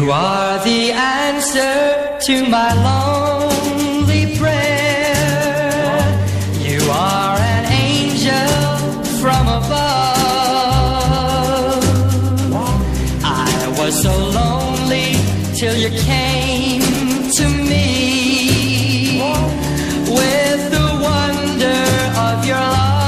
You are the answer to my lonely prayer. You are an angel from above. I was so lonely till you came to me with the wonder of your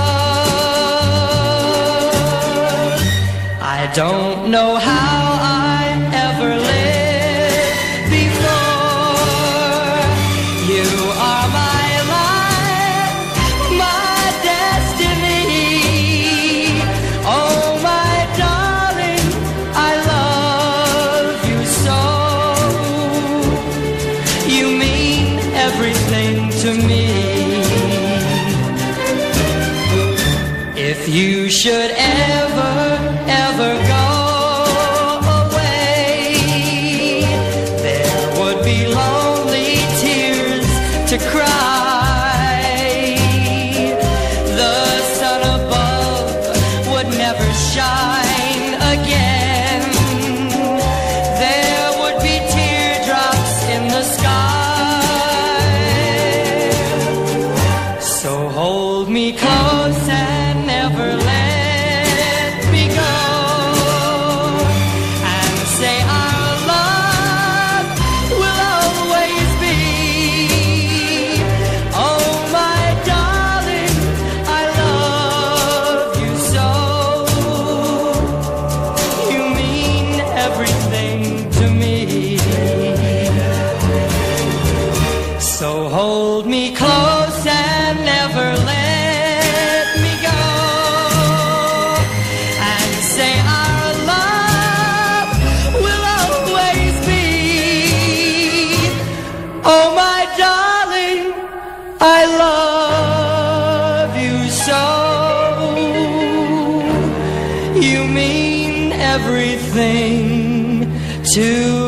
love. I don't know how I ever lived before. You are my life, my destiny. Oh, my darling, I love you so. You mean everything to me. If you should ever go away, there would be lonely tears to cry. The sun above would never shine again. There would be teardrops in the sky. So hold me close and never let me go, and say our love will always be. Oh, my darling, I love you so. You mean everything to me. So hold me close and never let me go, and say our love will always be. Oh, my darling, I love you so. You mean everything to